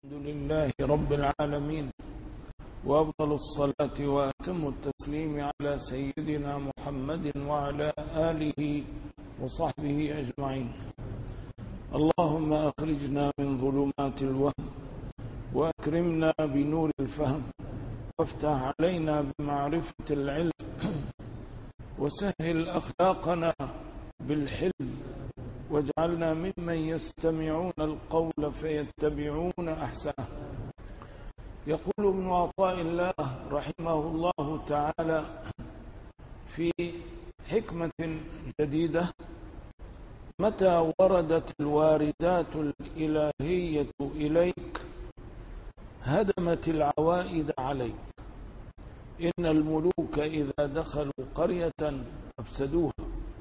الحمد لله رب العالمين، وأفضل الصلاة وأتم التسليم على سيدنا محمد وعلى آله وصحبه أجمعين. اللهم أخرجنا من ظلمات الوهم وأكرمنا بنور الفهم، وافتح علينا بمعرفة العلم، وسهل أخلاقنا بالحلم، واجعلنا ممن يستمعون القول فيتبعون أحسنه. يقول ابن عطاء الله رحمه الله تعالى في حكمة جديدة: متى وردت الواردات الإلهية إليك هدمت العوائد عليك، إن الملوك إذا دخلوا قرية أفسدوها.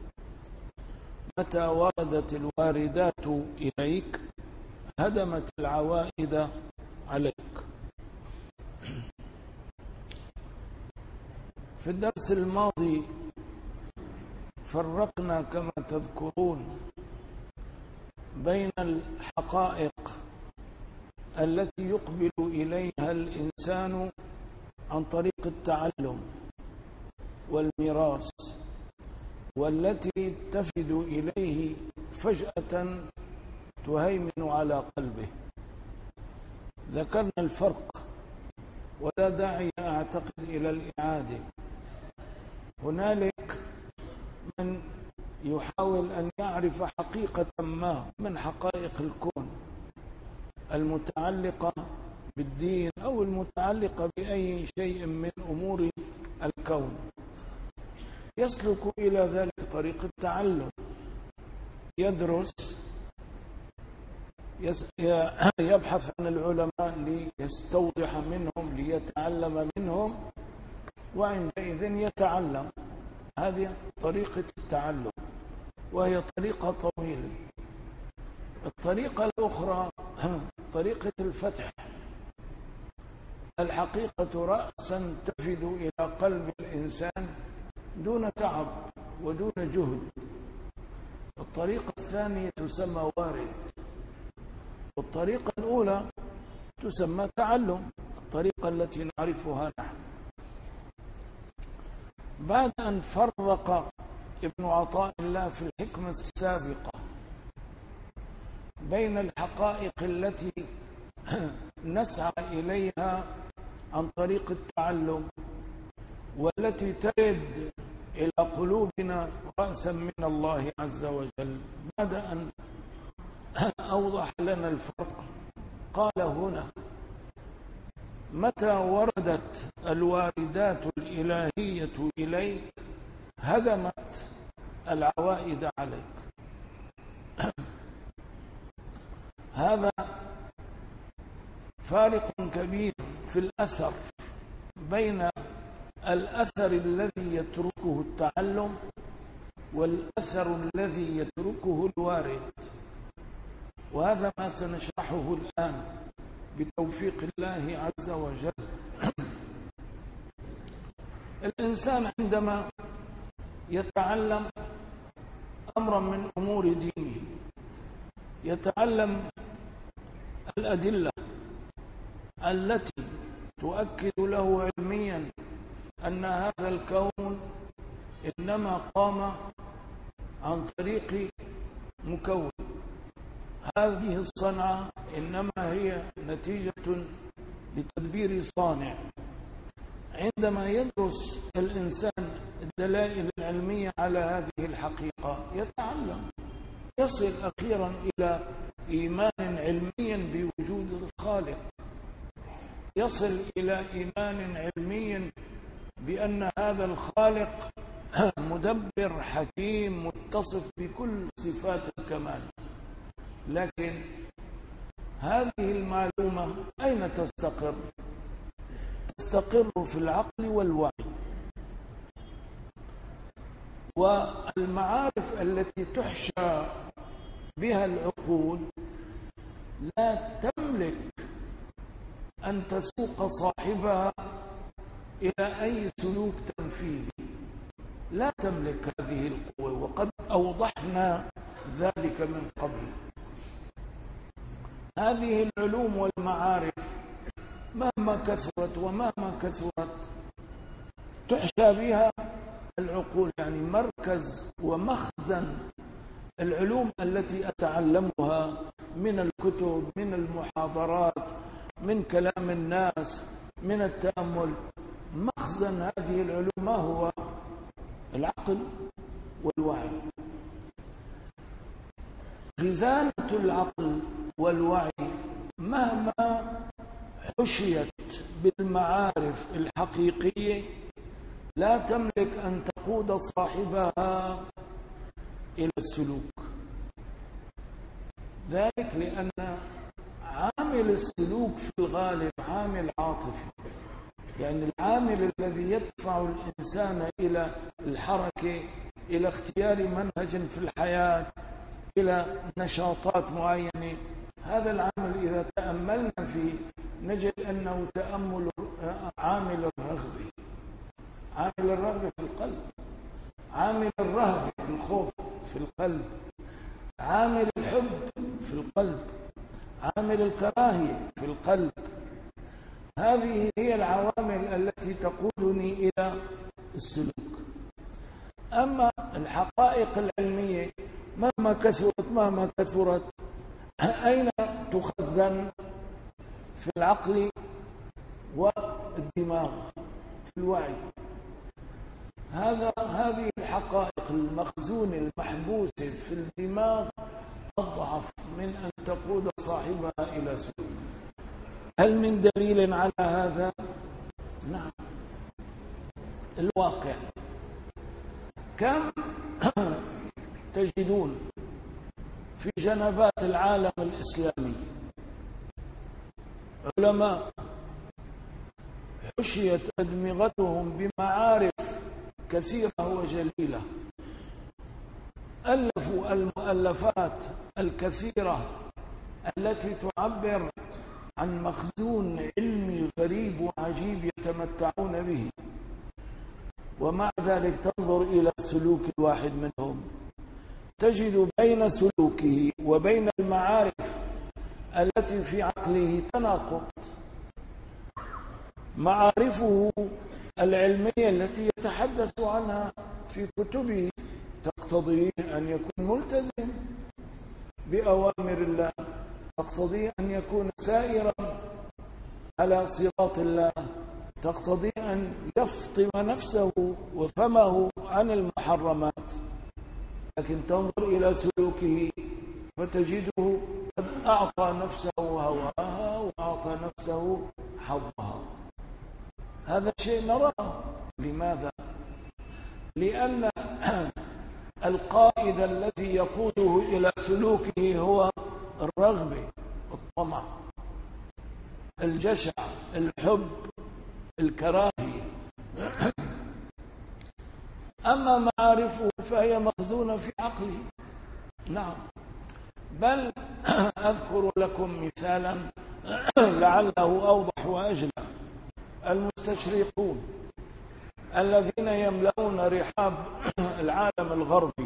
متى وردت الواردات إليك هدمت العوائد عليك. في الدرس الماضي فرقنا كما تذكرون بين الحقائق التي يقبل إليها الإنسان عن طريق التعلم والميراث، والتي تفد إليه فجأة تهيمن على قلبه. ذكرنا الفرق ولا داعي أعتقد إلى الإعادة. هنالك من يحاول أن يعرف حقيقة ما من حقائق الكون المتعلقة بالدين أو المتعلقة بأي شيء من أمور الكون، يسلك إلى ذلك طريق التعلم، يدرس، يبحث عن العلماء ليستوضح منهم، ليتعلم منهم، وعندئذ يتعلم. هذه طريقة التعلم، وهي طريقة طويلة. الطريقة الأخرى طريقة الفتح. الحقيقة رأسا تفد إلى قلب الإنسان دون تعب ودون جهد. الطريقة الثانية تسمى وارد، والطريقة الأولى تسمى تعلم، الطريقة التي نعرفها نحن. بعد أن فرق ابن عطاء الله في الحكمة السابقة بين الحقائق التي نسعى إليها عن طريق التعلم، والتي ترد إلى قلوبنا رأسا من الله عز وجل، بعد أن أوضح لنا الفرق قال هنا: متى وردت الواردات الإلهية إليك هدمت العوائد عليك. هذا فارق كبير في الأثر بين الأثر الذي يتركه التعلم والأثر الذي يتركه الوارد، وهذا ما سنشرحه الآن بتوفيق الله عز وجل. الإنسان عندما يتعلم أمرا من أمور دينه، يتعلم الأدلة التي تؤكد له علميا أن هذا الكون إنما قام عن طريق مكون، هذه الصنعة إنما هي نتيجة لتدبير صانع. عندما يدرس الإنسان الدلائل العلمية على هذه الحقيقة يتعلم، يصل أخيرا إلى إيمان علمي بوجود الخالق، يصل إلى إيمان علمي بأن هذا الخالق مدبر حكيم متصف بكل صفات الكمال. لكن هذه المعلومة أين تستقر؟ تستقر في العقل والوعي. والمعارف التي تحشى بها العقول لا تملك أن تسوق صاحبها إلى أي سلوك تنفيذي، لا تملك هذه القوة، وقد أوضحنا ذلك من قبل. هذه العلوم والمعارف مهما كثرت ومهما كثرت تحشى بها العقول، يعني مركز ومخزن العلوم التي أتعلمها من الكتب، من المحاضرات، من كلام الناس، من التأمل. مخزن هذه العلوم ما هو؟ العقل والوعي. خزانة العقل والوعي مهما حشيت بالمعارف الحقيقية لا تملك أن تقود صاحبها إلى السلوك. ذلك لأن عامل السلوك في الغالب عامل عاطفي، يعني العامل الذي يدفع الإنسان إلى الحركة، إلى اختيار منهج في الحياة، إلى نشاطات معينة. هذا العامل إذا تأملنا فيه نجد أنه تأمل عامل الرغبة، عامل الرغبة في القلب، عامل الرهبة في الخوف في القلب، عامل الحب في القلب، عامل الكراهية في القلب. هذه هي العوامل التي تقودني إلى السلوك. أما الحقائق العلمية مهما كثرت أين تخزن؟ في العقل والدماغ، في الوعي. هذه الحقائق المخزونة المحبوسة في الدماغ أضعف من أن تقود صاحبها إلى سلوك. هل من دليل على هذا؟ نعم، الواقع. كم تجدون في جنبات العالم الإسلامي علماء حشيت أدمغتهم بمعارف كثيرة وجليلة، ألفوا المؤلفات الكثيرة التي تعبر عن مخزون علمي غريب وعجيب يتمتعون به، ومع ذلك تنظر إلى سلوك الواحد منهم تجد بين سلوكه وبين المعارف التي في عقله تناقض. معارفه العلمية التي يتحدث عنها في كتبه تقتضي أن يكون ملتزم بأوامر الله، تقتضي أن يكون سائرا على صراط الله، تقتضي أن يفطم نفسه وفمه عن المحرمات. لكن تنظر إلى سلوكه فتجده قد أعطى نفسه هواها وأعطى نفسه حظها. هذا شيء نراه. لماذا؟ لأن القائد الذي يقوده إلى سلوكه هو الرغبة، الطمع، الجشع، الحب، الكراهية. أما معارفه فهي مخزونة في عقله. نعم، بل أذكر لكم مثالا لعله أوضح وأجلى. المستشرقون الذين يملؤون رحاب العالم الغربي،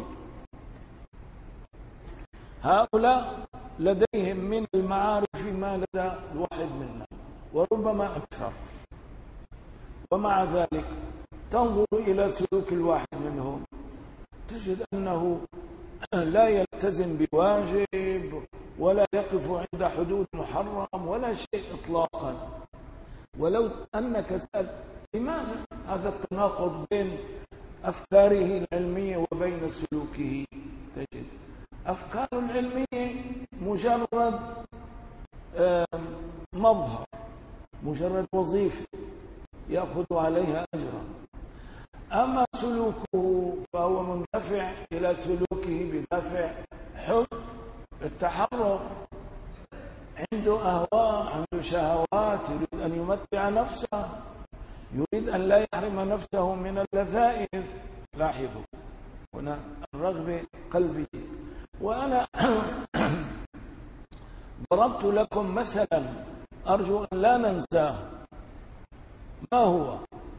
هؤلاء لديهم من المعارف ما لدى الواحد منا وربما أكثر، ومع ذلك تنظر إلى سلوك الواحد منهم تجد أنه لا يلتزم بواجب ولا يقف عند حدود محرم ولا شيء إطلاقا. ولو أنك سألت لماذا هذا التناقض بين أفكاره العلمية وبين سلوكه، تجد أفكار العلمية مجرد مظهر، مجرد وظيفة يأخذ عليها أجرا. أما سلوكه فهو مندفع إلى سلوكه بدافع حب التحرر، عنده أهواء، عنده شهوات، يريد أن يمتع نفسه، يريد أن لا يحرم نفسه من اللذائذ. لاحظوا هنا الرغبة قلبية. وأنا ضربت لكم مثلا أرجو أن لا ننساه، ما هو؟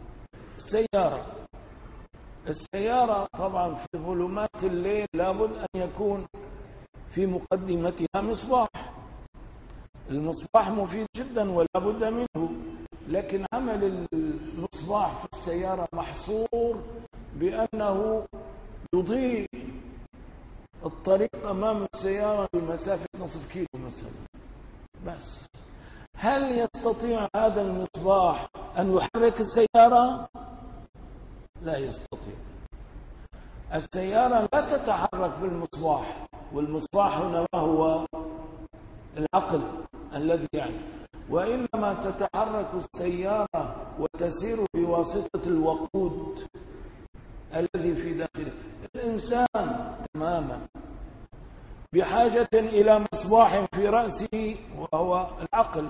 السيارة طبعا في ظلمات الليل لابد أن يكون في مقدمتها مصباح. المصباح مفيد جدا ولا بد منه، لكن عمل المصباح في السيارة محصور بأنه يضيء الطريق أمام السيارة بمسافة نصف كيلو مثلا بس. هل يستطيع هذا المصباح أن يحرك السيارة؟ لا يستطيع. السيارة لا تتحرك بالمصباح، والمصباح هنا ما هو؟ العقل الذي يعني، وإنما تتحرك السيارة وتسير بواسطة الوقود الذي في داخله. الإنسان تماما بحاجة إلى مصباح في رأسه وهو العقل،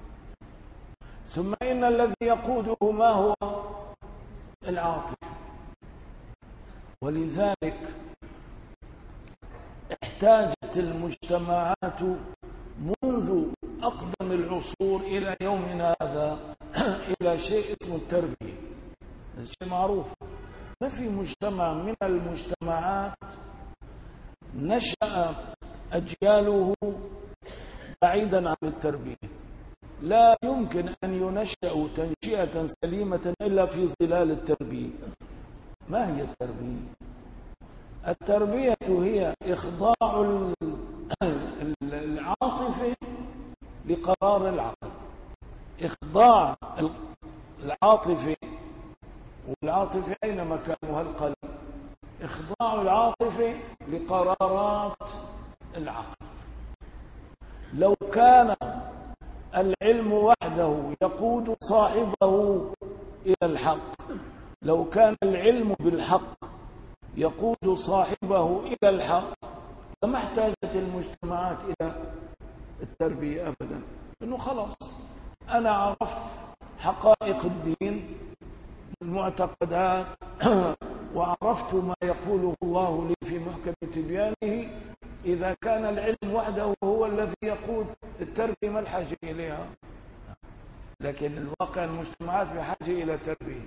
ثم إن الذي يقوده ما هو؟ العاطفة. ولذلك احتاجت المجتمعات منذ أقدم العصور إلى يومنا هذا إلى شيء اسمه التربية. هذا شيء معروف. ما في مجتمع من المجتمعات نشأ أجياله بعيدا عن التربية. لا يمكن أن ينشأ تنشئة سليمة إلا في ظلال التربية. ما هي التربية؟ التربية هي إخضاع العاطفة لقرار العقل. إخضاع العاطفة، والعاطفة أين مكانها؟ القلب. إخضاع العاطفة لقرارات العقل. لو كان العلم وحده يقود صاحبه إلى الحق، لو كان العلم بالحق يقود صاحبه إلى الحق لما احتاجت المجتمعات إلى التربية أبدا. إنه خلاص أنا عرفت حقائق الدين، المعتقدات، وعرفت ما يقوله الله لي في محكم تبيانه. إذا كان العلم وحده هو الذي يقود التربية ما الحاجة إليها. لكن الواقع المجتمعات بحاجة إلى تربية.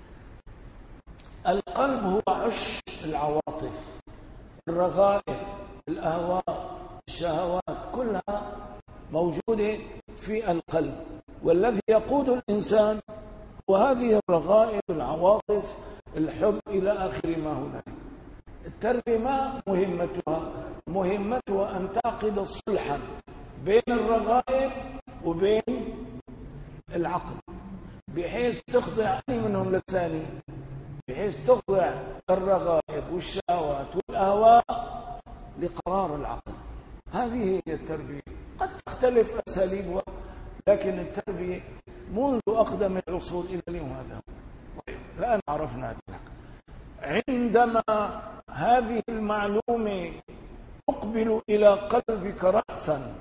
القلب هو عش العواطف، الرغائب، الأهواء، الشهوات، كلها موجودة في القلب، والذي يقود الإنسان وهذه الرغائب، العواطف، الحب إلى آخر ما هناك. التربية ما مهمتها أن تعقد صلحا بين الرغائب وبين العقل، بحيث تخضع أي منهم للثاني، بحيث تخضع الرغائب والشهوات والأهواء لقرار العقل. هذه هي التربية. قد تختلف أساليبها، لكن التربية منذ أقدم العصور إلى اليوم هذا. طيب الآن عرفنا ذلك. عندما هذه المعلومة تقبل إلى قلبك رأسا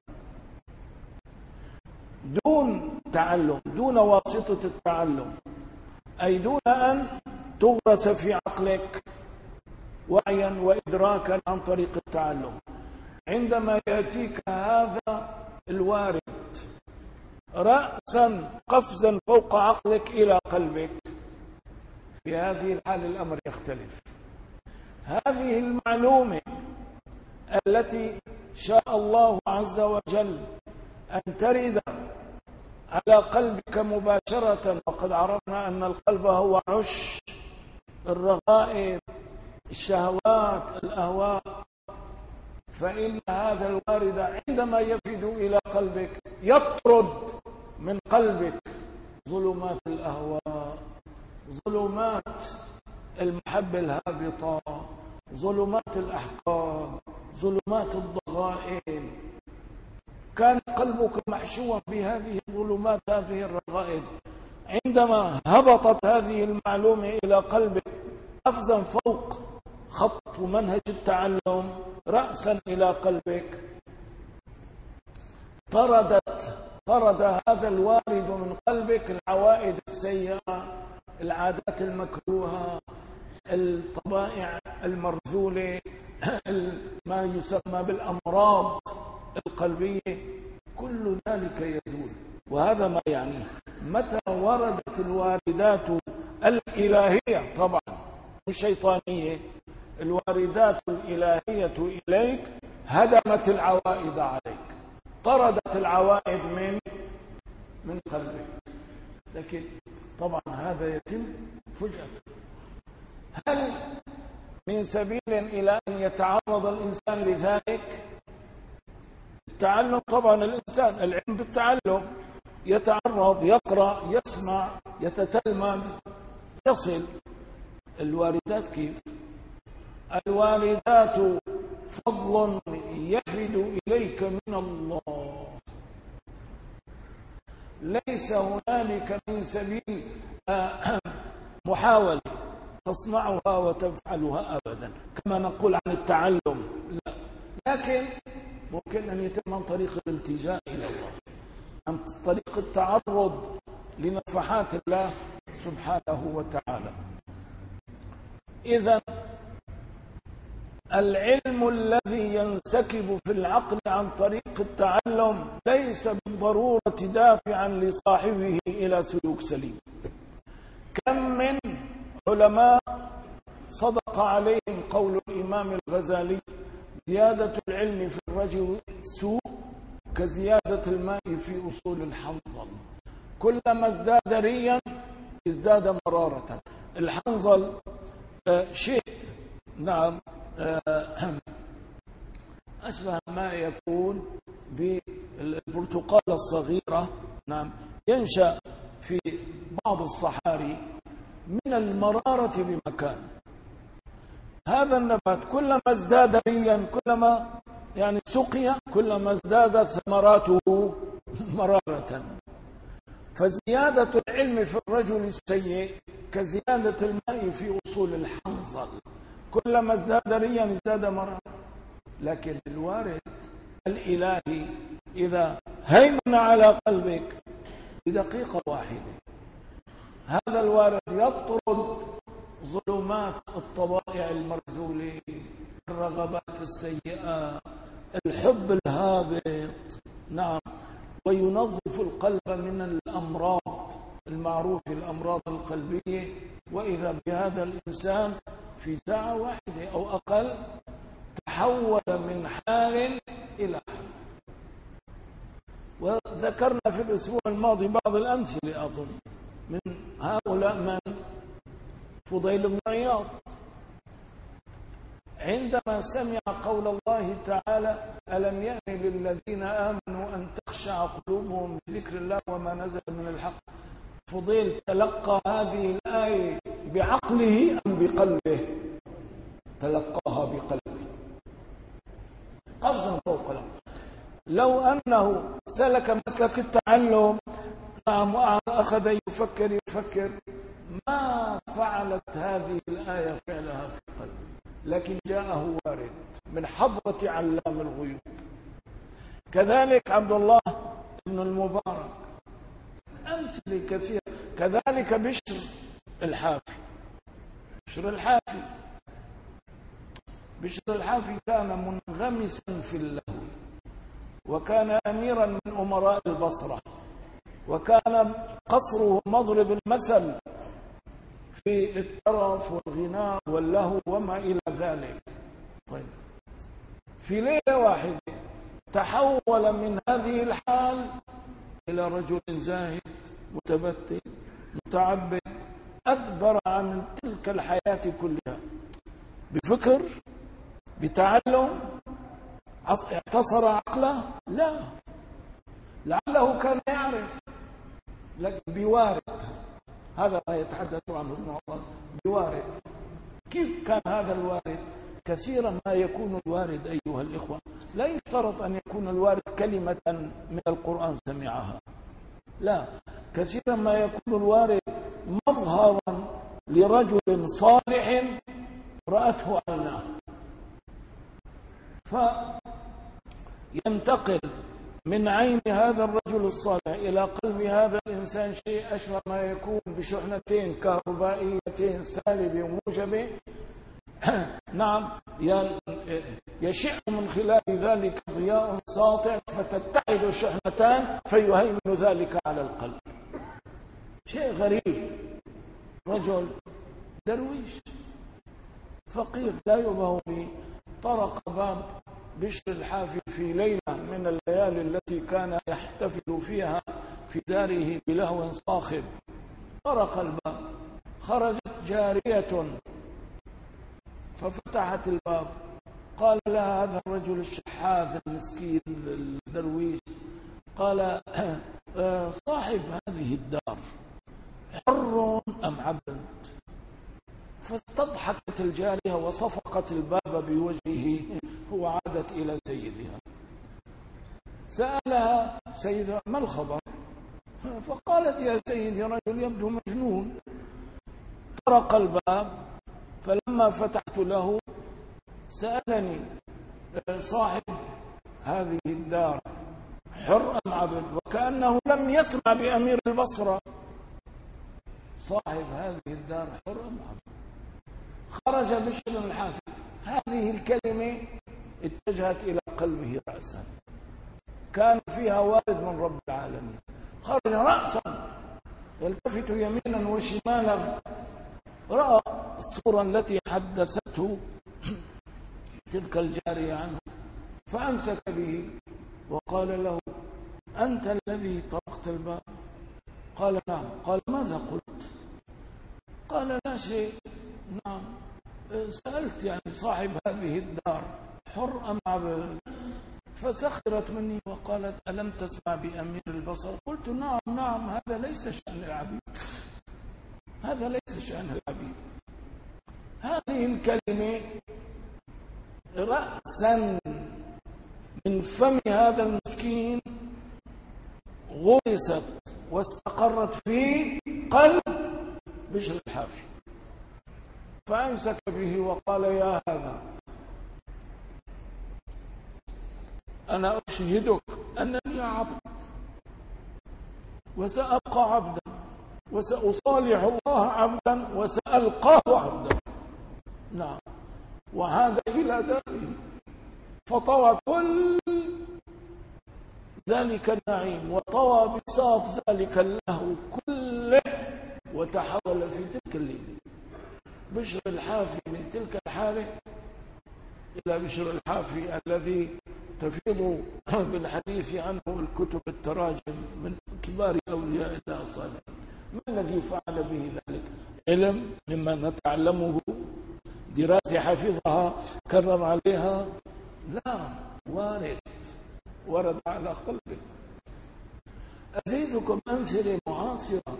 دون تعلم، دون واسطة التعلم، أي دون أن تغرس في عقلك وعيا وإدراكا عن طريق التعلم، عندما يأتيك هذا الوارد رأسا قفزا فوق عقلك إلى قلبك، في هذه الحالة الأمر يختلف. هذه المعلومة التي شاء الله عز وجل أن ترد على قلبك مباشرة، وقد عرفنا أن القلب هو عش الرغائب، الشهوات، الأهواء، فإن هذا الوارد عندما يفد إلى قلبك يطرد من قلبك ظلمات الأهواء، ظلمات المحبة الهابطة، ظلمات الأحقاد، ظلمات الضغائن. كان قلبك محشوا بهذه الظلمات، هذه الرغائب. عندما هبطت هذه المعلومة إلى قلبك قفزا فوق خط ومنهج التعلم رأسا إلى قلبك، طرد هذا الوارد من قلبك العوائد السيئة، العادات المكروهة، الطبائع المرذولة، ما يسمى بالأمراض القلبية، كل ذلك يزول. وهذا ما يعنيه متى وردت الواردات الإلهية، طبعا الشيطانية، الواردات الإلهية إليك هدمت العوائد عليك، طردت العوائد من قلبه. لكن طبعا هذا يتم فجأة. هل من سبيل إلى أن يتعرض الإنسان لذلك؟ التعلم طبعا، الإنسان العلم بالتعلم، يتعرض، يقرأ، يسمع، يتتلمذ، يصل. الواردات كيف؟ الواردات فضل يفد إليك من الله، ليس هنالك من سبيل محاولة تصنعها وتفعلها أبدا كما نقول عن التعلم، لا. لكن ممكن أن يتم عن طريق الالتجاء إلى الله، عن طريق التعرض لنفحات الله سبحانه وتعالى. إذن العلم الذي ينسكب في العقل عن طريق التعلم ليس بالضرورة دافعا لصاحبه إلى سلوك سليم. كم من علماء صدق عليهم قول الإمام الغزالي: زيادة العلم في الرجل سوء كزيادة الماء في أصول الحنظل، كلما ازداد ريا ازداد مرارة. الحنظل شيء نعم أشبه ما يكون بالبرتقالة الصغيرة، نعم، ينشأ في بعض الصحاري من المرارة بمكان. هذا النبات كلما ازداد ريا، كلما يعني سقي، كلما ازدادت ثمراته مرارة. فزيادة العلم في الرجل السيء كزيادة الماء في أصول الحنظل، كلما ازداد ريا ازداد مرارة. لكن الوارد الإلهي إذا هيمن على قلبك بدقيقة واحدة، هذا الوارد يطرد ظلمات الطبائع المرذولة، الرغبات السيئة، الحب الهابط، نعم، وينظف القلب من الأمراض المعروف، الأمراض القلبية. وإذا بهذا الإنسان في ساعة واحدة أو أقل تحول من حال إلى حال. وذكرنا في الأسبوع الماضي بعض الأمثلة أظن من هؤلاء، من فضيل بن عياض عندما سمع قول الله تعالى: ألم يأن للذين آمنوا أن تخشع قلوبهم بذكر الله وما نزل من الحق. فضيل تلقى هذه الآية بعقله أم بقلبه؟ تلقاها بقلبه قفزا فوق الأرض. لو أنه سلك مسلك التعلم، نعم، وأخذ يفكر ما فعلت هذه الآية فعلها في قلبه. لكن جاءه وارد من حضرة علام الغيوب. كذلك عبد الله بن المبارك، أمثلة كثيرة. كذلك بشر الحافي. بشر الحافي كان منغمسا في اللهو، وكان أميرا من أمراء البصرة، وكان قصره مضرب المثل في الترف والغناء واللهو وما إلى ذلك. طيب، في ليلة واحدة تحول من هذه الحال إلى رجل زاهد متبتل متعبد، أدبر عن تلك الحياة كلها بفكر، بتعلم، اعتصر عقله؟ لا، لعله كان يعرف، لكن بوارد. هذا ما يتحدث عنه ابن عمر، بوارد. كيف كان هذا الوارد؟ كثيرا ما يكون الوارد أيها الإخوة لا يشترط أن يكون الوارد كلمة من القرآن سمعها، لا، كثيرا ما يكون الوارد مظهرا لرجل صالح رأته عيناه، فينتقل من عين هذا الرجل الصالح إلى قلب هذا الإنسان شيء أشبه ما يكون بشحنتين كهربائيتين سالبة وموجبة، نعم، يشع من خلال ذلك ضياء ساطع، فتتحد الشحنتان فيهيمن ذلك على القلب. شيء غريب. رجل درويش فقير لا يبه به، طرق باب بشر الحافي في ليلة من الليالي التي كان يحتفل فيها في داره بلهو صاخب، طرق الباب، خرجت جارية ففتحت الباب، قال لها هذا الرجل الشحاذ المسكين الدرويش، قال صاحب هذه الدار حر أم عبد؟ فاستضحكت الجارية وصفقت الباب بوجهه وعادت إلى سيدها. سألها سيدها ما الخبر؟ فقالت يا سيدي رجل يبدو مجنون طرق الباب، فلما فتحت له سألني صاحب هذه الدار حر أم عبد، وكأنه لم يسمع بأمير البصرة. صاحب هذه الدار حر أم عبد؟ خرج بشر الحافي، هذه الكلمة اتجهت إلى قلبه رأسا، كان فيها وارد من رب العالمين. خرج رأسا يلتفت يمينا وشمالا، رأى الصورة التي حدثته تلك الجارية عنه، فأمسك به وقال له أنت الذي طرقت الباب؟ قال نعم. قال ماذا قلت؟ قال لا شيء. نعم سألت يعني صاحب هذه الدار حر أم عبد؟ فسخرت مني وقالت ألم تسمع بأمير البصر؟ قلت نعم نعم، هذا ليس شأن العبيد، هذا ليس شأن العبيد. هذه الكلمة رأسا من فم هذا المسكين غرست واستقرت في قلب بشر الحافي، فأمسك به وقال يا هذا أنا أشهدك أنني عبد وسأبقى عبدا وسأصالح الله عبدا وسألقاه عبدا. نعم. وعاد إلى داره فطوى كل ذلك النعيم وطوى بساط ذلك اللهو كله وتحول في تلك الليلة. بشر الحافي من تلك الحالة إلى بشر الحافي الذي تفيض بالحديث عنه الكتب التراجم من كبار أولياء الله الصالحين. ما الذي فعل به ذلك؟ علم مما نتعلمه، دراسة حفظها كرر عليها؟ لا، ورد على قلبه. أزيدكم أمثلة معاصرة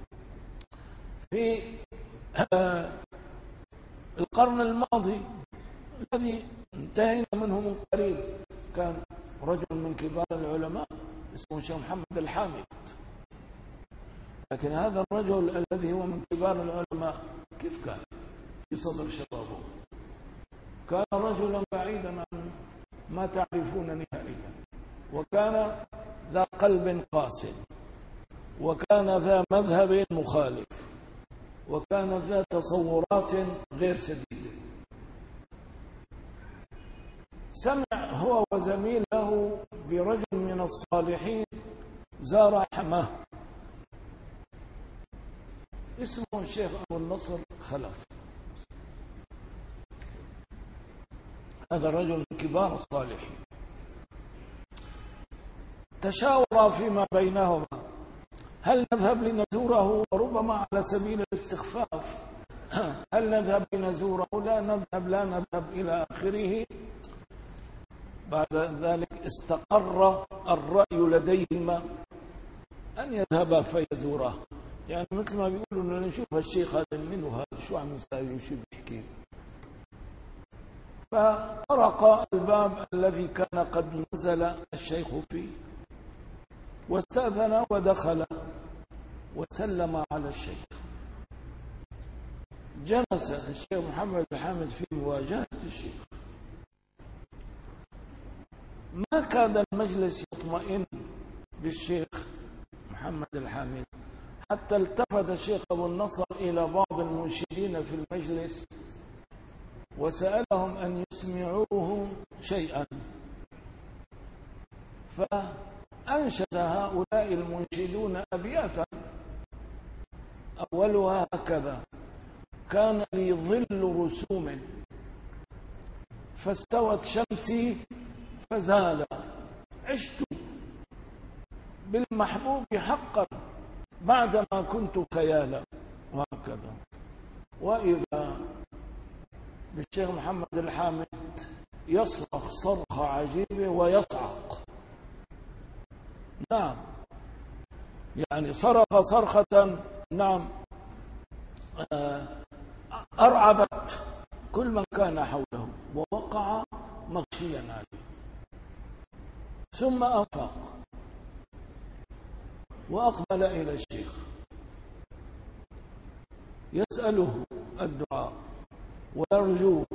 في القرن الماضي الذي انتهينا منه من قريب. كان رجل من كبار العلماء اسمه الشيخ محمد الحامد، لكن هذا الرجل الذي هو من كبار العلماء كيف كان في صدر شبابه؟ كان رجلا بعيدا عن ما تعرفون نهائيا، وكان ذا قلب قاسٍ، وكان ذا مذهب مخالف، وكان ذا تصورات غير سديدة. سمع هو وزميل له برجل من الصالحين زار حماه اسمه الشيخ أبو النصر خلف. هذا الرجل من كبار الصالحين. تشاورا فيما بينهما هل نذهب لنزوره، وربما على سبيل الاستخفاف، هل نذهب لنزوره؟ لا نذهب إلى آخره. بعد ذلك استقر الرأي لديهما أن يذهبا فيزوره، يعني مثل ما بيقولوا نشوف الشيخ هذا منه، هذا شو عم يساوي وشو بيحكي. فطرق الباب الذي كان قد نزل الشيخ فيه واستأذن ودخل وسلم على الشيخ. جلس الشيخ محمد الحامد في مواجهة الشيخ. ما كاد المجلس يطمئن بالشيخ محمد الحامد حتى التفت الشيخ أبو النصر إلى بعض المنشدين في المجلس وسألهم أن يسمعوه شيئا، فأنشد هؤلاء المنشدون أبياتا أولها هكذا: كان لي ظل رسوم فاستوت شمسي فزال. عشت بالمحبوب حقا بعدما كنت خيالا، وهكذا. وإذا بالشيخ محمد الحامد يصرخ صرخة عجيبة ويصعق. نعم، يعني صرخ صرخة نعم أرعبت كل من كان حوله، ووقع مغشيا عليه. ثم أفاق وأقبل إلى الشيخ يسأله الدعاء ويرجوه.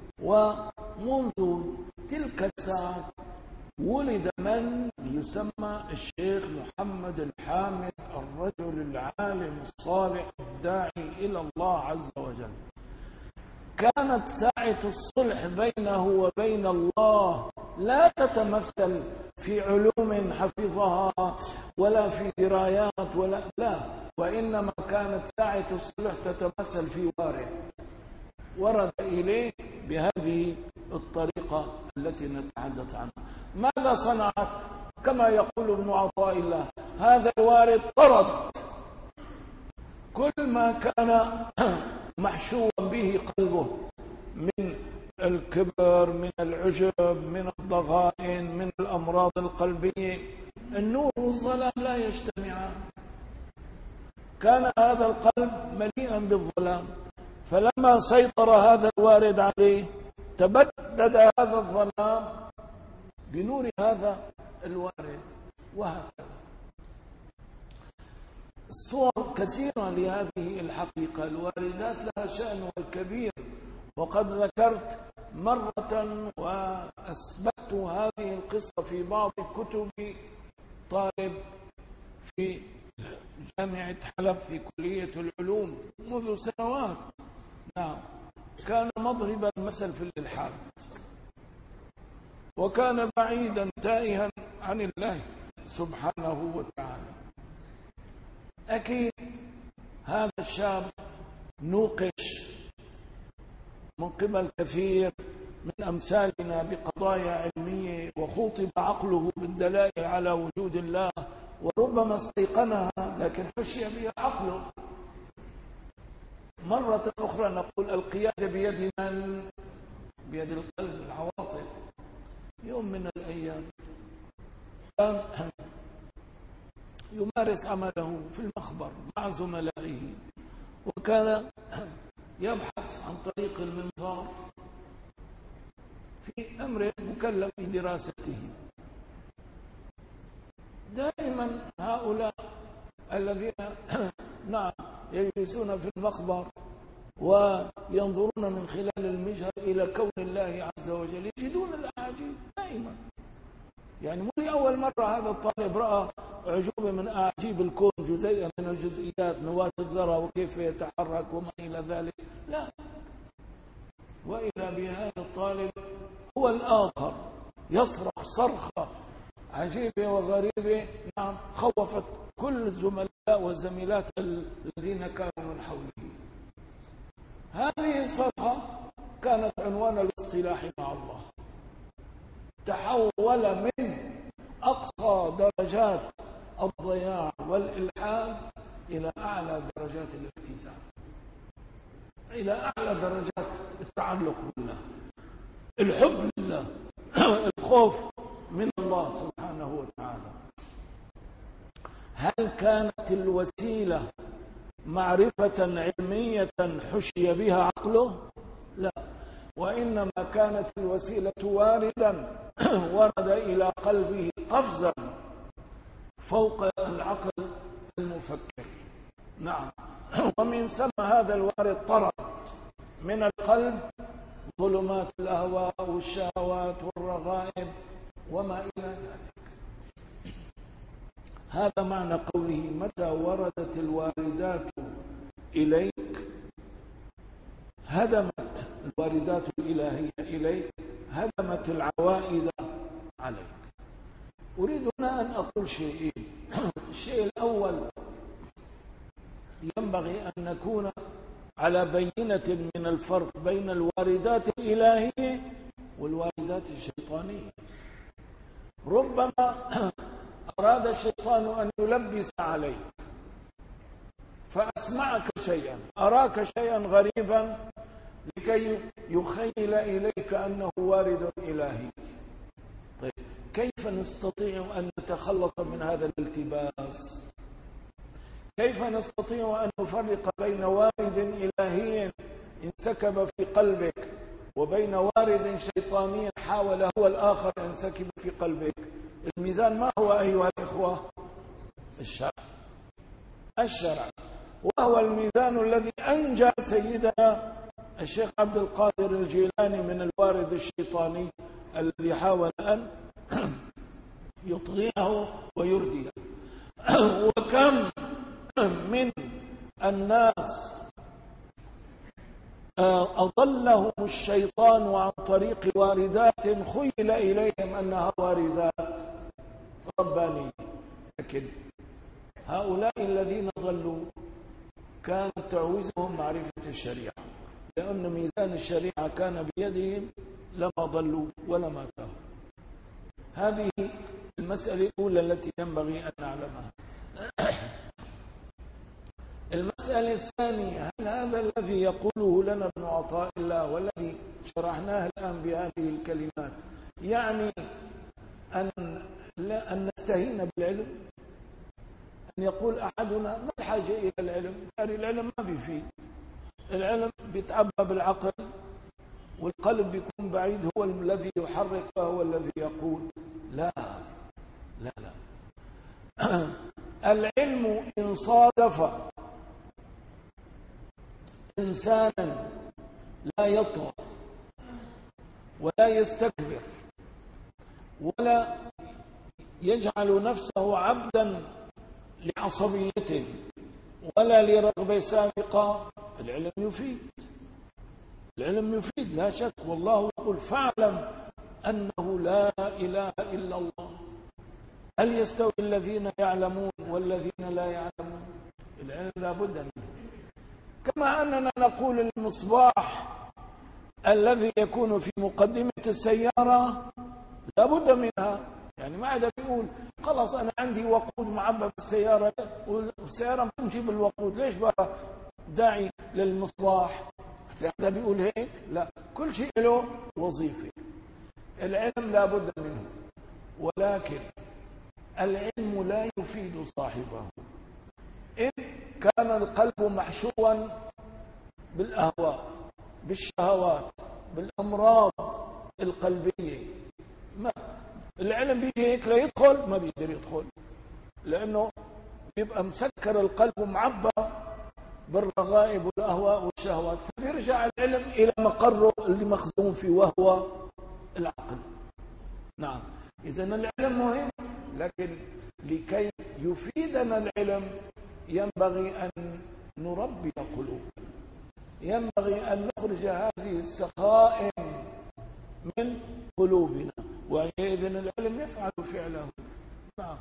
ومنذ تلك الساعة ولد من يسمى الشيخ محمد الحامد، الرجل العالم الصالح الداعي إلى الله عز وجل. كانت ساعة الصلح بينه وبين الله لا تتمثل في علوم حفظها ولا في درايات لا، وإنما كانت ساعة الصلح تتمثل في ورد إليه بهذه الطريقة التي نتحدث عنها. ماذا صنعت؟ كما يقول ابن عطاء الله: هذا الوارد طرد كل ما كان محشوا به قلبه من الكبر، من العجب، من الضغائن، من الأمراض القلبية. النور والظلام لا يجتمعان. كان هذا القلب مليئا بالظلام، فلما سيطر هذا الوارد عليه تبدد هذا الظلام بنور هذا الوارد. وهكذا الصور كثيرة لهذه الحقيقة. الواردات لها شأنها الكبير، وقد ذكرت مرة وأثبت هذه القصة في بعض كتب طالب في جامعة حلب في كلية العلوم منذ سنوات. نعم، كان مضرب المثل في الإلحاد، وكان بعيدا تائها عن الله سبحانه وتعالى. أكيد هذا الشاب نوقش من قبل كثير من أمثالنا بقضايا علمية، وخوطب عقله بالدلائل على وجود الله، وربما استيقنها لكن حشي بها عقله. مرة أخرى نقول القيادة بيد من؟ بيد القلب، العواطف. يوم من الأيام كان يمارس عمله في المخبر مع زملائه، وكان يبحث عن طريق المنظار في أمر مكلف بدراسته. دائما هؤلاء الذين نعم يجلسون في المخبر وينظرون من خلال المجهر إلى كون الله عز وجل يجدون الأعاجيب دائما. يعني مو لأول مرة هذا الطالب رأى عجوبة من أعاجيب الكون، جزيئة من الجزئيات، نواة الذرة وكيف يتحرك وما إلى ذلك، لا. وإذا بهذا الطالب هو الآخر يصرخ صرخة عجيبة وغريبة، نعم، خوفت كل الزملاء والزميلات الذين كانوا من حوله. هذه الصرخة كانت عنوان الاصطلاح مع الله. تحول من أقصى درجات الضياع والإلحاد إلى أعلى درجات الالتزام، إلى أعلى درجات التعلق بالله، الحب لله، الخوف من الله سبحانه وتعالى. هل كانت الوسيلة معرفة علمية حشي بها عقله؟ لا، وإنما كانت الوسيلة واردا ورد إلى قلبه قفزا فوق العقل المفكر. نعم، ومن ثم هذا الوارد طرد من القلب ظلمات الأهواء والشهوات والرغائب وما إلى ذلك. هذا معنى قوله: متى وردت الواردات إليك هدمت الواردات الإلهية إليك هدمت العوائد عليك. أريد هنا أن أقول شيئين. الشيء الأول، ينبغي أن نكون على بينة من الفرق بين الواردات الإلهية والواردات الشيطانية. ربما أراد الشيطان أن يلبس عليك فأسمعك شيئا، أراك شيئا غريبا لكي يخيل إليك أنه وارد إلهي. طيب كيف نستطيع أن نتخلص من هذا الالتباس؟ كيف نستطيع أن نفرق بين وارد إلهي انسكب في قلبك وبين وارد شيطاني حاول هو الآخر ينسكب في قلبك؟ الميزان ما هو أيها الإخوة؟ الشرع، وهو الميزان الذي أنجى سيدنا الشيخ عبد القادر الجيلاني من الوارد الشيطاني الذي حاول أن يطغيه ويرديه. وكم من الناس أضلهم الشيطان عن طريق واردات خيل إليهم أنها واردات ربانية، لكن هؤلاء الذين ضلوا كانت تعوزهم معرفة الشريعة، لأن ميزان الشريعة كان بيدهم لما ضلوا ولما تاهوا. هذه المسألة الأولى التي ينبغي أن نعلمها. المسألة الثانية، هل هذا الذي يقوله لنا ابن عطاء الله والذي شرحناه الآن بهذه الكلمات يعني أن نستهين بالعلم؟ أن يقول أحدنا ما الحاجة إلى العلم؟ العلم ما بيفيد، العلم بيتعبى بالعقل والقلب بيكون بعيد، هو الذي يحرك وهو الذي يقول. لا لا لا العلم إن صادف إنسانا لا يطغى ولا يستكبر ولا يجعل نفسه عبدا لعصبيته ولا لرغبة سابقة، العلم يفيد، العلم يفيد لا شك. والله يقول فاعلم أنه لا إله إلا الله. هل يستوي الذين يعلمون والذين لا يعلمون؟ العلم لا بد منه. كما أننا نقول المصباح الذي يكون في مقدمة السيارة لا بد منها، يعني ما عاد بيقول خلاص أنا عندي وقود معبى بالسيارة والسيارة تمشي بالوقود، ليش بقى داعي للمصباح؟ هذا بيقول هيك؟ لا، كل شيء له وظيفة. العلم لا بد منه، ولكن العلم لا يفيد صاحبه إن كان القلب محشوا بالأهواء بالشهوات بالأمراض القلبية. ما العلم بيجي هيك لا يدخل، ما بيقدر يدخل، لأنه بيبقى مسكر القلب معبى بالرغائب والأهواء والشهوات، فبيرجع العلم إلى مقره اللي مخزون فيه وهو العقل. نعم، إذن العلم مهم، لكن لكي يفيدنا العلم ينبغي أن نربي قلوبنا، ينبغي أن نخرج هذه السخائم من قلوبنا، وإذن العلم يفعل فعله. نعم،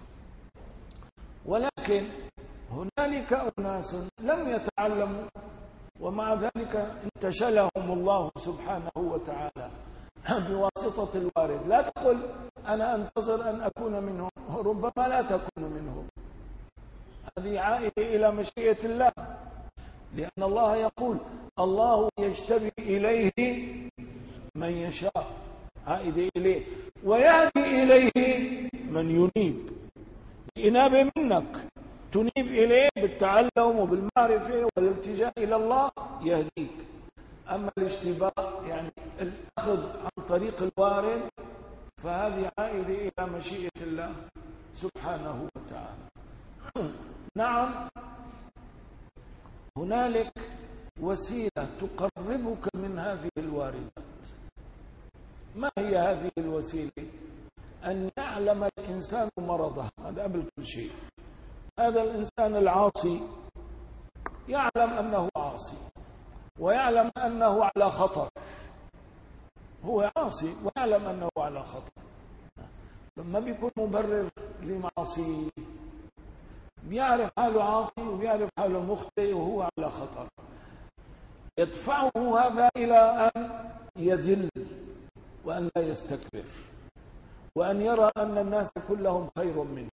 ولكن هنالك أناس لم يتعلموا ومع ذلك انتشلهم الله سبحانه وتعالى بواسطة الوارد. لا تقل أنا أنتظر أن أكون منهم، ربما لا تكون منهم، هذه عائدة إلى مشيئة الله، لأن الله يقول الله يجتبي إليه من يشاء، عائدة إليه، ويهدي إليه من ينيب. الإنابة منك، تنيب إليه بالتعلم وبالمعرفة والالتجاء إلى الله يهديك. أما الاشتباه يعني الأخذ عن طريق الوارد فهذه عائدة إلى مشيئة الله سبحانه وتعالى. نعم، هنالك وسيلة تقربك من هذه الواردات. ما هي هذه الوسيلة؟ أن يعلم الإنسان مرضه، هذا قبل كل شيء. هذا الإنسان العاصي يعلم أنه عاصي ويعلم أنه على خطر، هو عاصي ويعلم أنه على خطر، ما بيكون مبرر لمعاصيه، بيعرف حاله عاصي وبيعرف حاله مخطئ وهو على خطر. يدفعه هذا إلى أن يذل وأن لا يستكبر، وأن يرى أن الناس كلهم خير منه،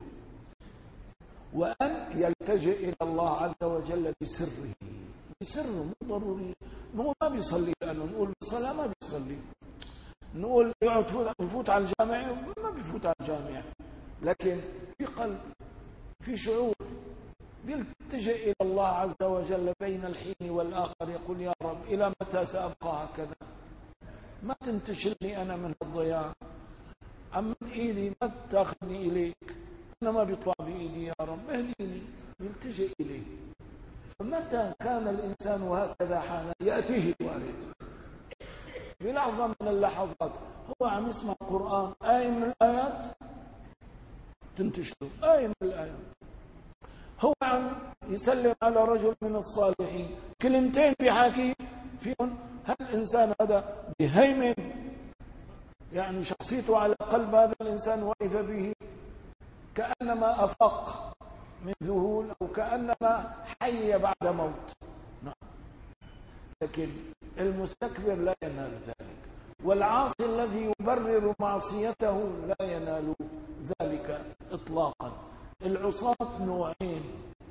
وأن يلتجئ إلى الله عز وجل بسره مو ضروري. ما بيصلي، لأنه نقول بالصلاة ما بيصلي، نقول يفوت على الجامع ما بيفوت على الجامع، لكن في قلب، في شعور، يلتجئ إلى الله عز وجل بين الحين والآخر، يقول يا رب إلى متى سأبقى هكذا؟ ما تنتشلني أنا من الضياع، عمد إيدي ما تأخذني إليك، أنا ما بيطلع بإيدي يا رب اهديني، يلتجئ إليه. فمتى كان الإنسان هكذا حالا يأتيه الوارد في لحظة من اللحظات، هو عم يسمع قرآن آية من الآيات تنتشله، آية من الآيات، هو عم يسلم على رجل من الصالحين، كلمتين بيحكي فيهم، هل الإنسان هذا بهيمن يعني شخصيته على قلب هذا الإنسان وقف به كأنما أفاق من ذهول، أو كأنما حي بعد موت. نعم. لكن المستكبر لا ينال ذلك، والعاصي الذي يبرر معصيته لا ينال ذلك إطلاقا. العصاة نوعين: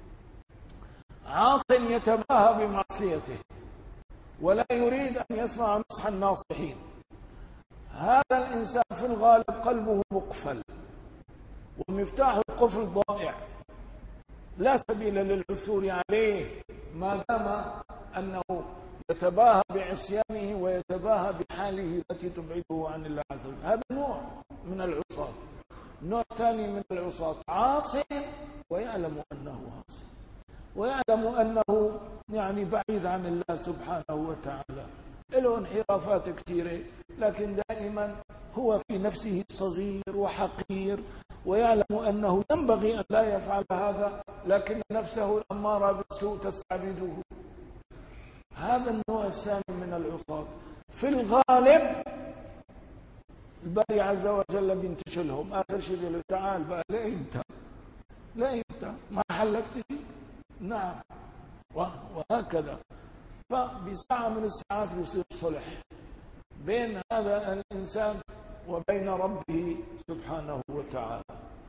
عاص يتباهى بمعصيته ولا يريد أن يسمع نصح الناصحين، هذا الإنسان في الغالب قلبه مقفل، ومفتاح القفل ضائع، لا سبيل للعثور عليه ما دام أنه يتباهى بعصيانه ويتباهى بحاله التي تبعده عن الله عز وجل. هذا نوع من العصاة. نوع ثاني من العصاة عاص ويعلم أنه عاص، ويعلم أنه يعني بعيد عن الله سبحانه وتعالى، له انحرافات كثيرة، لكن دائما هو في نفسه صغير وحقير، ويعلم أنه ينبغي أن لا يفعل هذا، لكن نفسه الأمارة بالسوء تستعبده. هذا النوع الثاني من العصاة. في الغالب الباري عز وجل بينتشلهم، آخر شيء بيقول له تعال بقى لا أنت ما حلقت. نعم. وهكذا. فبساعة من الساعات بيصير صلح بين هذا الإنسان وبين ربه سبحانه وتعالى.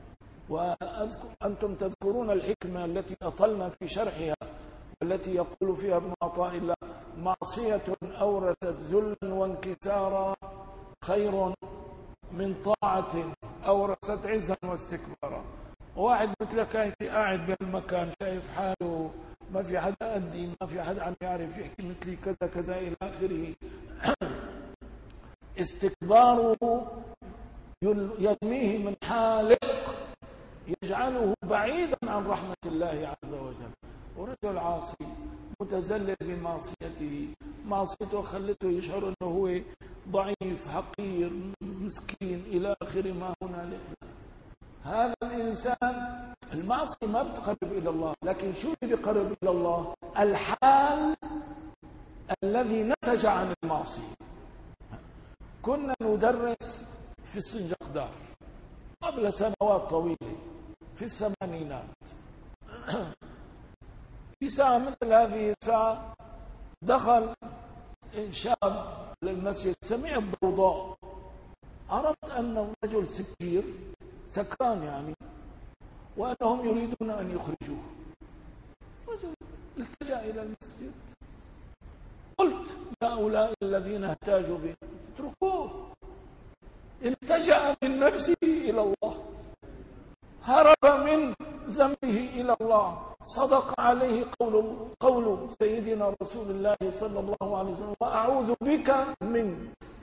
وأنتم تذكرون الحكمة التي أطلنا في شرحها، التي يقول فيها ابن عطاء الله: معصية أورثت ذلا وانكسارا خير من طاعة أورثت عزا واستكبارا. واحد مثلك قاعد بهالمكان شايف حاله ما في حد أدي، ما في حد عم يعرف يحكي مثلي كذا كذا إلى آخره، استكباره يرميه من حالق يجعله بعيدا عن رحمة الله عز وجل. ورجل عاصي متزلل بمعصيته، معصيته خلته يشعر أنه هو ضعيف حقير مسكين إلى آخر ما هنالك. هذا الإنسان المعصية ما بتقرب إلى الله، لكن شو اللي بيقرب إلى الله؟ الحال الذي نتج عن المعصية. كنا ندرس في السنجقدار قبل سنوات طويلة في الثمانينات، في ساعة مثل هذه الساعة دخل شاب للمسجد، سمع الضوضاء، عرفت أنه رجل سكران يعني، وأنهم يريدون أن يخرجوه. رجل التجأ إلى المسجد، قلت هؤلاء الذين احتاجوا به اتركوه، التجأ من نفسه إلى الله، هرب من ذنبه إلى الله، صدق عليه قول سيدنا رسول الله صلى الله عليه وسلم: وأعوذ بك منك،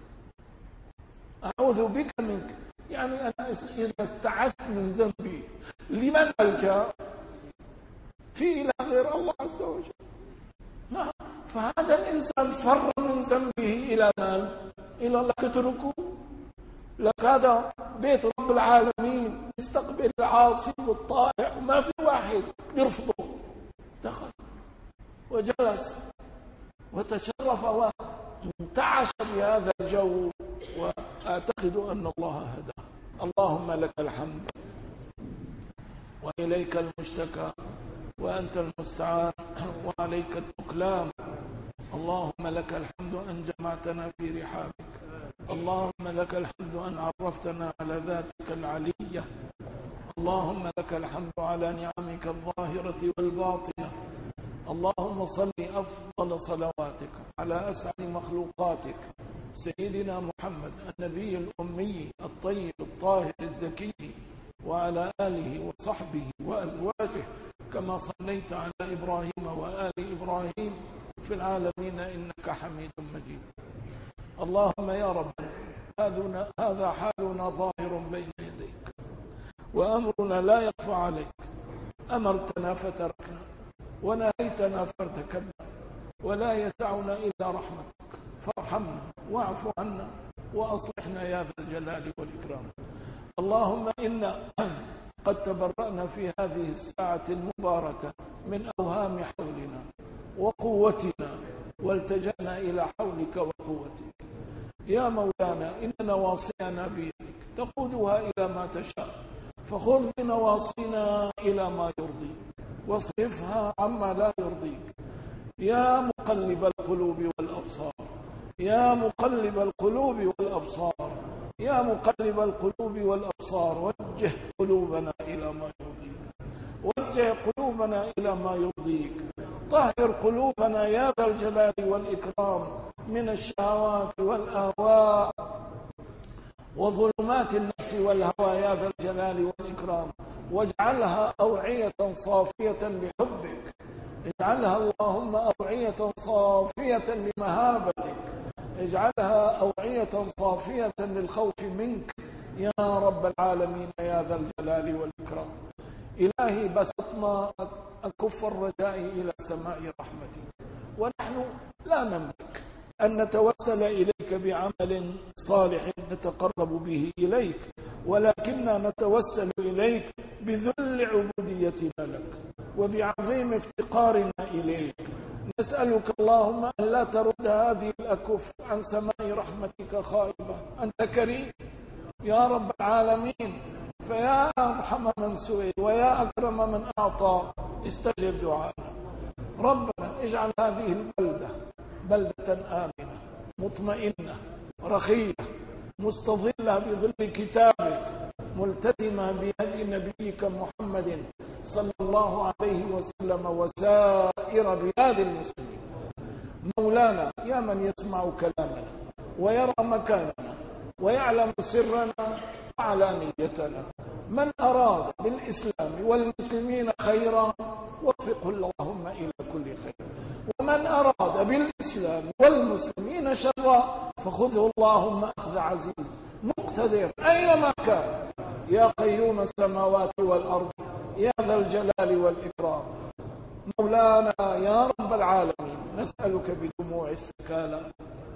أعوذ بك منك، يعني أنا إذا استعذت من ذنبي لمن ألجأ؟ في إله غير الله عز وجل. فهذا الإنسان فر من ذنبه إلى من؟ إلى الله. اتركوه، لك هذا بيت رب العالمين، يستقبل العاصي والطائع وما في واحد يرفضه. دخل وجلس وتشرف وانتعش بهذا الجو، وأعتقد أن الله هداه. اللهم لك الحمد وإليك المشتكى وأنت المستعان وعليك التكلام. اللهم لك الحمد أن جمعتنا في رحابك اللهم لك الحمد أن عرفتنا على ذاتك العلية. اللهم لك الحمد على نعمك الظاهرة والباطنة. اللهم صل أفضل صلواتك على أسعد مخلوقاتك سيدنا محمد النبي الأمي الطيب الطاهر الزكي، وعلى آله وصحبه وأزواجه، كما صليت على إبراهيم وآل إبراهيم في العالمين إنك حميد مجيد. اللهم يا رب، هذا حالنا ظاهر بين يديك، وأمرنا لا يخفى عليك. أمرتنا فتركنا، ونهيتنا فارتكبنا، ولا يسعنا إلا رحمتك، فارحمنا واعف عنا وأصلحنا يا ذا الجلال والإكرام. اللهم إنا قد تبرأنا في هذه الساعة المباركة من أوهام حولنا وقوتنا، والتجأنا إلى حولك وقوتك. يا مولانا، إن نواصينا بيدك تقودها إلى ما تشاء، فخذ بنواصينا إلى ما يرضيك واصرفها عما لا يرضيك. يا مقلب القلوب والأبصار، يا مقلب القلوب والأبصار، يا مقلب القلوب والأبصار، وجه قلوبنا إلى ما يرضيك، وجه قلوبنا إلى ما يرضيك. طهر قلوبنا يا ذا الجلال والإكرام من الشهوات والأهواء وظلمات النفس والهوى يا ذا الجلال والإكرام، واجعلها أوعية صافية لحبك. اجعلها اللهم أوعية صافية لمهابتك، اجعلها أوعية صافية للخوف منك يا رب العالمين يا ذا الجلال والإكرام. إلهي، بسطنا أكف الرجاء إلى سماء رحمتك، ونحن لا نملك أن نتوسل إليك بعمل صالح نتقرب به إليك، ولكننا نتوسل إليك بذل عبوديتنا لك وبعظيم افتقارنا إليك. نسألك اللهم أن لا ترد هذه الأكف عن سماء رحمتك خائبة. أنت كريم يا رب العالمين، فيا أرحم من سئل ويا أكرم من أعطى، استجب دعاءنا. ربنا اجعل هذه البلدة بلدة آمنة مطمئنة رخية مستظلة بظل كتابك، ملتزمة بهدي نبيك محمد صلى الله عليه وسلم وسائر بلاد المسلمين. مولانا، يا من يسمع كلامنا ويرى مكاننا ويعلم سرنا وعلانيتنا، من أراد بالإسلام والمسلمين خيرا وفقه اللهم إلى كل خير، ومن أراد بالإسلام والمسلمين شرا فخذه اللهم أخذ عزيز مقتدر أينما كان، يا قيوم السماوات والأرض يا ذا الجلال والإكرام. مولانا يا رب العالمين، نسألك بدموع الثكالى،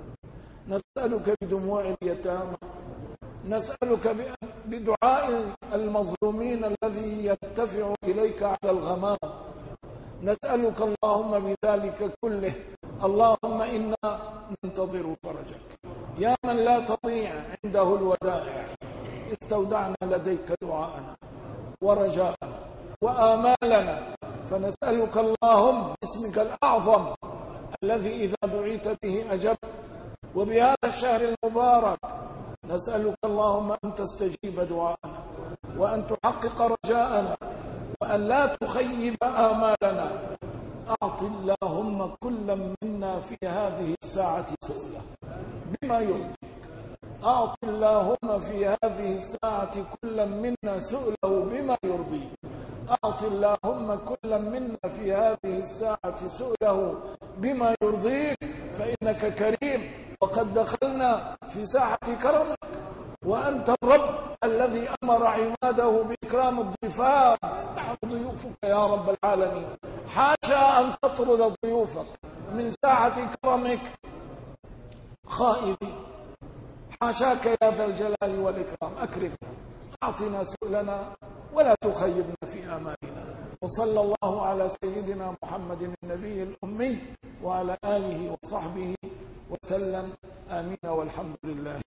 نسألك بدموع اليتامى، نسألك بدعاء المظلومين الذي يرتفع إليك على الغمام، نسألك اللهم بذلك كله. اللهم إنا ننتظر فرجك يا من لا تضيع عنده الودائع. استودعنا لديك دعاءنا ورجاءنا وآمالنا، فنسألك اللهم باسمك الأعظم الذي إذا دعيت به أجبت، وبهذا الشهر المبارك نسألك اللهم أن تستجيب دعاءنا وأن تحقق رجاءنا وأن لا تخيب آمالنا. أعط اللهم كل منا في هذه الساعة سؤله بما يرضيك. أعط اللهم في هذه الساعة كل منا سؤله بما يرضيك. أعط اللهم كل منا في هذه الساعة سؤله بما يرضيك، فإنك كريم، وقد دخلنا في ساعة كرمك، وأنت الرب الذي أمر عباده بإكرام الضيفان. نحن ضيوفك يا رب العالمين، حاشا أن تطرد ضيوفك من ساعة كرمك خائبين، حاشاك يا ذا الجلال والإكرام. أكرمنا، أعطنا سؤلنا ولا تخيبنا في آمالنا. وصلى الله على سيدنا محمد النبي الأمي وعلى آله وصحبه وسلم. آمين والحمد لله.